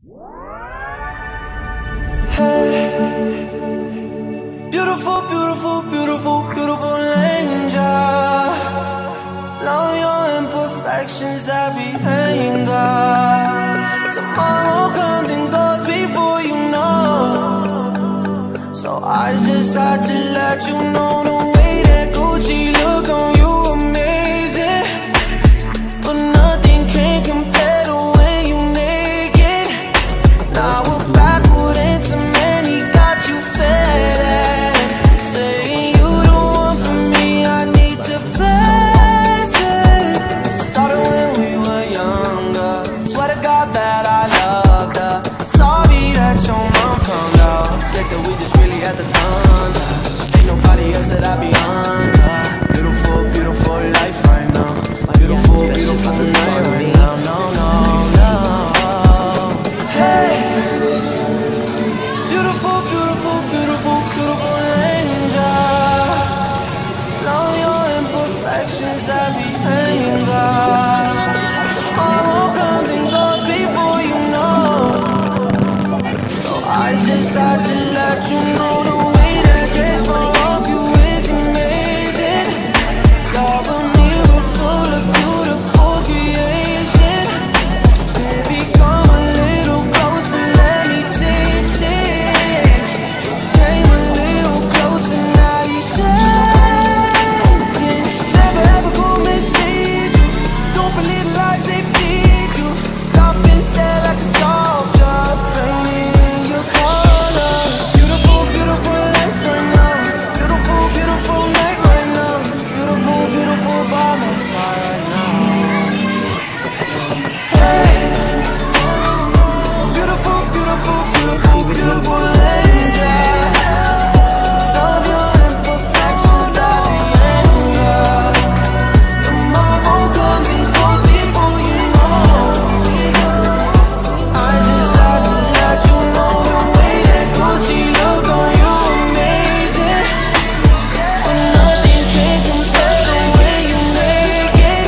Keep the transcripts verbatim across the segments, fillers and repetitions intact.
Hey, beautiful, beautiful, beautiful, beautiful angel. Love your imperfections, every anger. Tomorrow comes and goes before you know. So I just had to let you know the way that Gucci look on you amazing, but nothing can compare to when you naked. Now we're backward into man, he got you fed. Saying you the one for me, I need to face it. Started when we were younger, swear to God that I loved her. Sorry that your mom found out. They said we just really had the thunder. Ain't nobody else that I be under. Beautiful, beautiful life right now. Beautiful, beautiful night right now. No, no, no. Hey, beautiful, beautiful, beautiful, beautiful angel. Love your imperfections, every anger. Tomorrow comes and goes before you know. So I just had to let you know the way that dress for off you is amazing. You're a miracle, a beautiful creation. Baby, come a little closer, let me taste it. You came a little closer, now you shaking. Never ever go mislead you. Don't believe the lies they feed you. Stop and stare like a sculpture, painting your colors. Beautiful, beautiful life right now. Beautiful, beautiful night right now. Beautiful, beautiful by my side right now. Hey, beautiful, beautiful, beautiful, beautiful angel. Love your imperfections, every anger. Tomorrow comes and goes before you know. So I just had to let you know the way that Gucci look on you amazing, but nothing can compare to when you naked.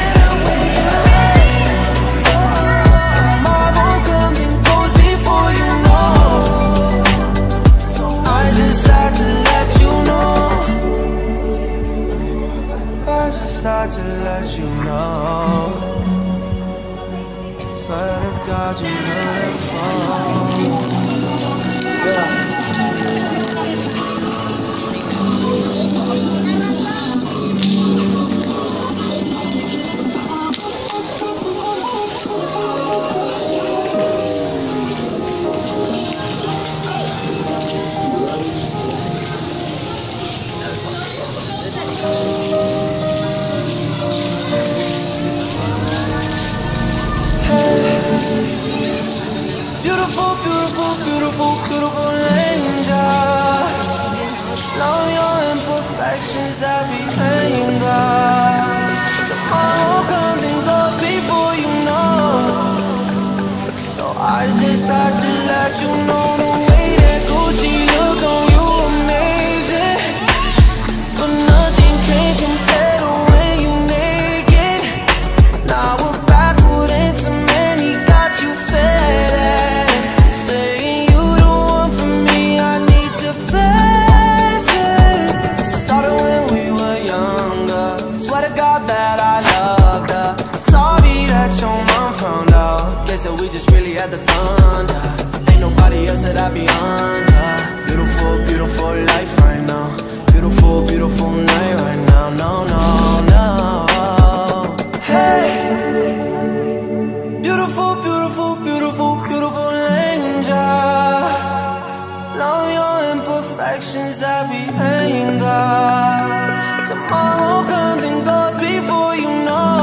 Tomorrow comes and goes before you know. So I just had to let you know. I just had to let you know. Swear to God you're beautiful. Yeah. Beautiful, beautiful, beautiful, beautiful angel. Love your imperfections, every anger. Tomorrow comes and goes before you know. So I just had to let you know the way that Gucci look on you amazing, but nothing can compare to when you naked. Now we're backward into man, he got you fed. Saying you the one for me, I need to face it. Started when we were younger, swear to God that I loved her. Sorry that your mom found out. They said we just really had the thunder. Ain't nobody else that I be under. Beautiful, beautiful life right now. Beautiful, beautiful night right now. No, no, no. Hey, beautiful, beautiful, beautiful, beautiful angel. Love your imperfections, every anger. Tomorrow comes and goes before you know.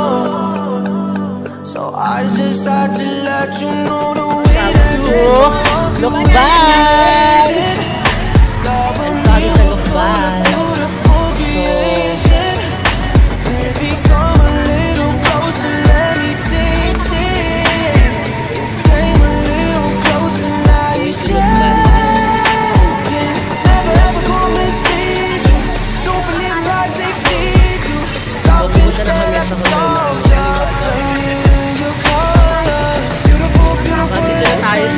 So I just had to let you know the way that dress for off you is amazing. Love a miracle, a beautiful creation. Baby, come a little closer, let me taste it. You came a little closer, now you shaking. Never ever go mislead you. Don't believe the lies they feed you. Stop and stare like a sculpture, painting your colors. Beautiful, beautiful life.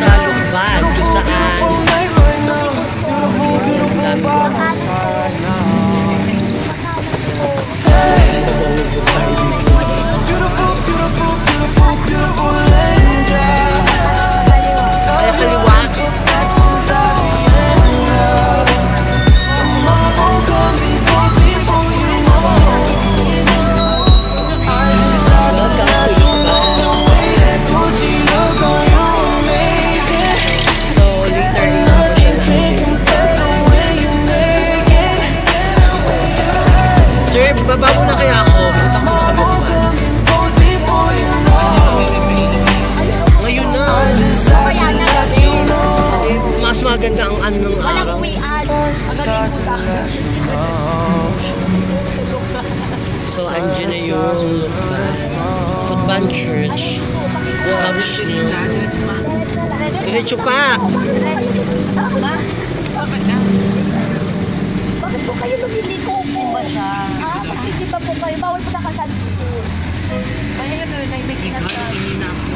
ganda ang anong araw. Walang uwian. Magaling mo ba? So, andyan na yung Lucban Church. Established nyo. Diretso pa! Bakit po kayo lumiliko po? Simba siya. Ah, pagsisimba po kayo. Bawal po nakasal po. Kaya nga, may kinasal.